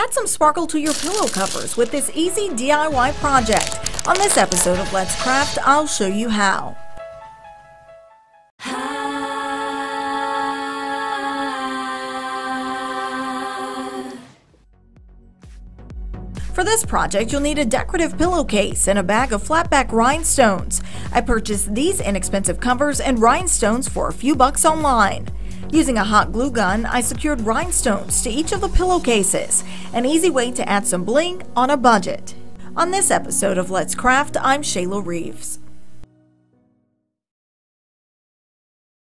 Add some sparkle to your pillow covers with this easy DIY project. On this episode of Let's Craft, I'll show you how. For this project, you'll need a decorative pillowcase and a bag of flatback rhinestones. I purchased these inexpensive covers and rhinestones for a few bucks online. Using a hot glue gun, I secured rhinestones to each of the pillowcases, an easy way to add some bling on a budget. On this episode of Let's Craft, I'm Shayla Reeves.